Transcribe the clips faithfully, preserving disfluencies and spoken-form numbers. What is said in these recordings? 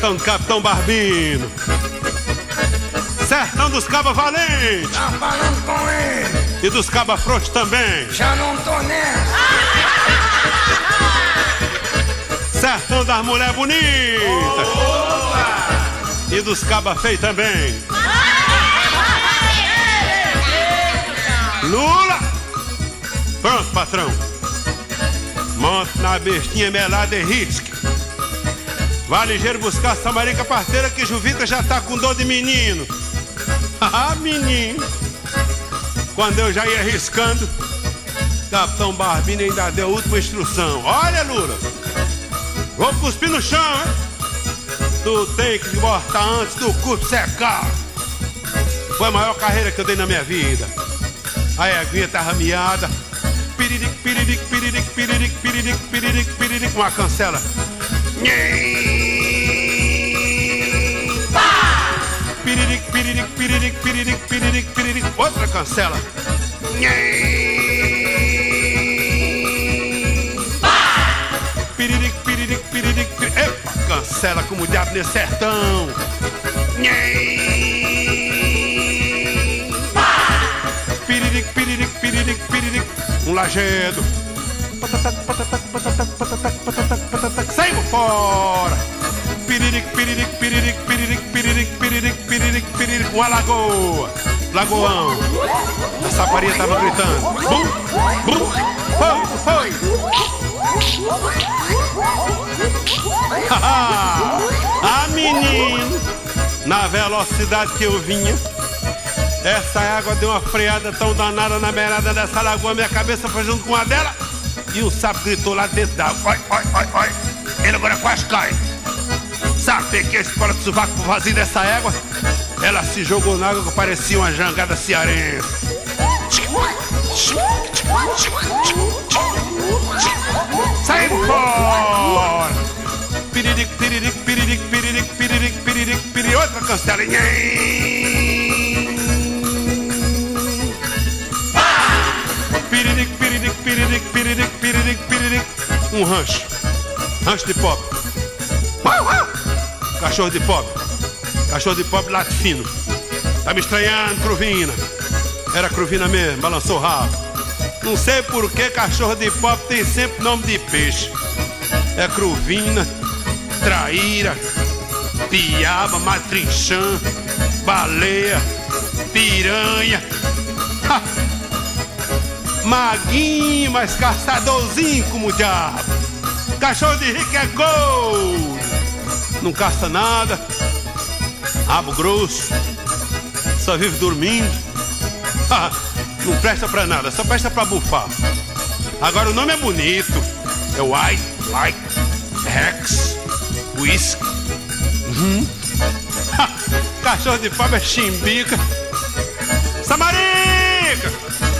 sertão do Capitão Barbino. Sertão dos cabas valentes. Tá falando com ele. E dos cabas frouxos também. Já não tô nessa. Sertão das mulheres bonitas. Opa! E dos cabas feios também. Lula! Pronto, patrão. Monte na bestinha melada e risque. Vá ligeiro buscar a Samarica parteira que Juvita já tá com dor de menino. Ah, menino. Quando eu já ia riscando, Capitão Barbino ainda deu a última instrução. Olha, Lula, vou cuspir no chão, hein? Tu tem que botar antes do cuspe secar. Foi a maior carreira que eu dei na minha vida. A eguinha tava miada. Piriric, piriric, piriric, piriric, piriric, piriric, piriric, uma cancela. Piriric, piriric, piriric, piriric, piriric, piriric, outra cancela. Piriric, piriric, piriric, piriric. Epa, cancela como o diabo nesse sertão. Piriric, piriric, piriric, piriric. Um lajedo. Patatac, patatac, patatac, patatac, patatac, patatac. Saímos fora. Piriric, piriric, piriric, piriric, piriric, piriric, piriric, piriric. Uma lagoa. Lagoão. A saparia tava gritando. Bum, bum. Foi, foi. Ah, menino. Na velocidade que eu vinha, essa água deu uma freada tão danada na beirada dessa lagoa. Minha cabeça foi junto com a dela. E um sapo gritou lá dentro da água. Oi, oi, oi, oi. Ele agora quase cai. Sabe que esse fora do sovaco vazio dessa égua, ela se jogou na água que parecia uma jangada cearense. Saímos fora. Piriric, piriric, piriric, piriric, piriric, piriric, piriric. Outra cancela. Piriric, piriric, piriric, piriric, piriric, piriric. Um rancho. Rancho de pobre. Cachorro de pobre. Cachorro de pobre late fino. Tá me estranhando, Cruvina. Era Cruvina mesmo, balançou o rabo. Não sei por que cachorro de pobre tem sempre nome de peixe. É Cruvina, traíra, piaba, matrinchã, baleia, piranha. Ha! Maguinho, mas caçadorzinho como o diabo. Cachorro de rico é gol. Não caça nada. Rabo grosso. Só vive dormindo. Não presta pra nada, só presta pra bufar. Agora o nome é bonito. É White, White, Rex, Whisky. Uhum. Cachorro de pobre é chimbica. Samarica!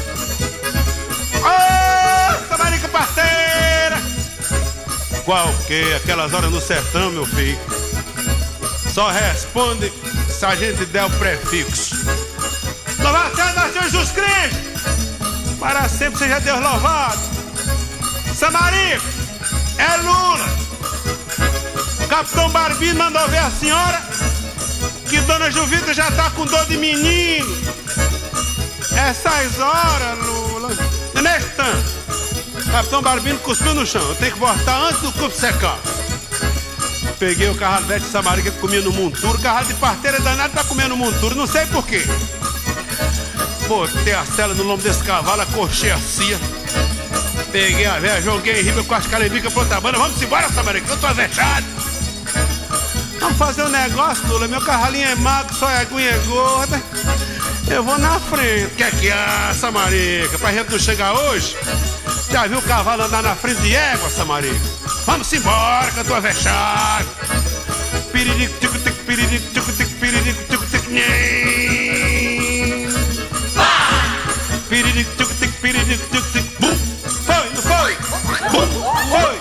Ô, Samarica parteira! Qual que? Aquelas horas no sertão, meu filho. Só responde se a gente der o prefixo. Louvado seja nosso Senhor Jesus Cristo! Para sempre seja Deus louvado! Samarica! É Lula! Capitão Barbino mandou ver a senhora que Dona Juvita já tá com dor de menino. Essas horas, Lula. E nesse tanto, Capitão Barbino cuspiu no chão. Eu tenho que voltar antes do cupo secar. Peguei o carrado velho de Samarica que comia no monturo. O carrado de parteira danado tá comendo monturo. Não sei por quê. Botei a sela no lombo desse cavalo, acorchei a cia. Peguei a velha, joguei em riba com as calembicas pra outra banda. Vamos embora, Samarica, que eu tô avexado. Vamos fazer um negócio, Lula. Meu carralinho é magro, só é aguinha gorda. Eu vou na frente. Quer que é, Samarica? Pra gente não chegar hoje? Já viu o cavalo andar na frente de égua, Samarica? Vamos embora, que eu tô avexado. Piriric, tico, tic, piriric, tico, tic, piriric, tico, tic, nhém. Piriric, tico, tic, piriric, tico, tic, bum. Foi, não foi? Bum, foi.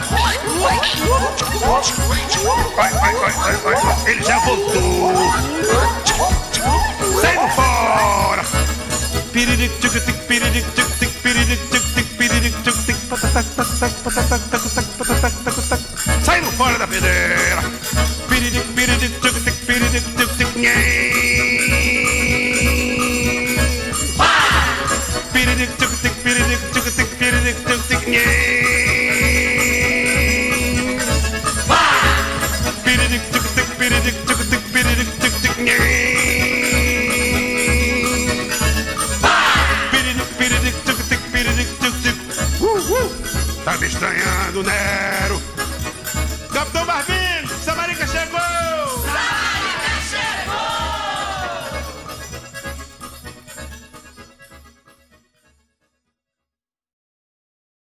Vai, vai, vai, vai, vai. Ele já voltou. Saindo fora. Piriric, tico, tic, piriric, tico, tic, piriric, tico, tic, piriric, tico, tic, patatac, patatac, patatac, patatac, patatac, patatac. Saindo fora da pedreira. Piriric, piriric, piridic, tic, piridic, tic, tic, piridic, tic, tic, piridic, tic, tic, piridic, tic, tic, piridic, tic, tic, piridic, tic, tic, piridic, tic, tic, piridic, piridic, tic, tic, piridic, tic, tic. Uh, uh. Tá me estranhando, Nero? Capitão Barbie!